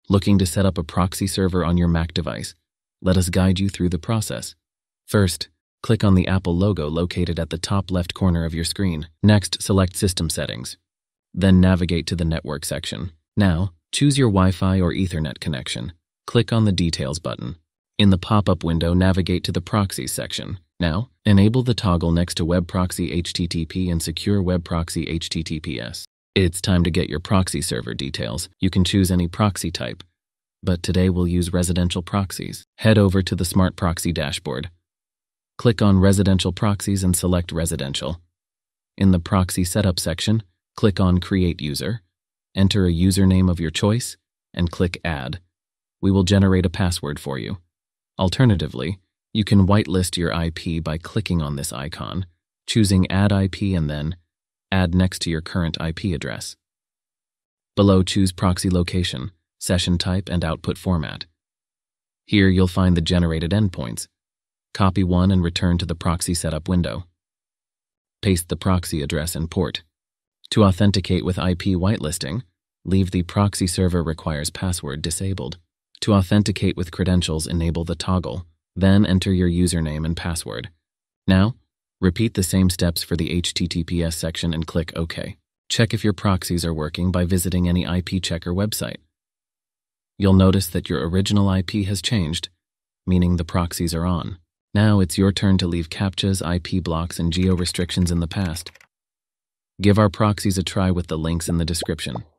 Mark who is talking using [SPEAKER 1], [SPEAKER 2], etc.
[SPEAKER 1] Looking to set up a proxy server on your Mac device? Let us guide you through the process. First, click on the Apple logo located at the top left corner of your screen. Next, select System Settings. Then navigate to the Network section. Now, choose your Wi-Fi or Ethernet connection. Click on the Details button. In the pop-up window, navigate to the Proxies section. Now, enable the toggle next to Web Proxy HTTP and Secure Web Proxy HTTPS. It's time to get your proxy server details. You can choose any proxy type, but today we'll use residential proxies. Head over to the Smartproxy dashboard. Click on Residential Proxies and select Residential. In the Proxy Setup section, click on Create User, enter a username of your choice, and click Add. We will generate a password for you. Alternatively, you can whitelist your IP by clicking on this icon, choosing Add IP and then Add next to your current IP address. Below, choose Proxy Location, Session Type, and Output Format. Here you'll find the generated endpoints. Copy one and return to the Proxy Setup window. Paste the proxy address and port. To authenticate with IP whitelisting, leave the Proxy Server Requires Password disabled. To authenticate with credentials, enable the toggle, then enter your username and password. Now, repeat the same steps for the HTTPS section and click OK. Check if your proxies are working by visiting any IP checker website. You'll notice that your original IP has changed, meaning the proxies are on. Now it's your turn to leave CAPTCHAs, IP blocks, and geo-restrictions in the past. Give our proxies a try with the links in the description.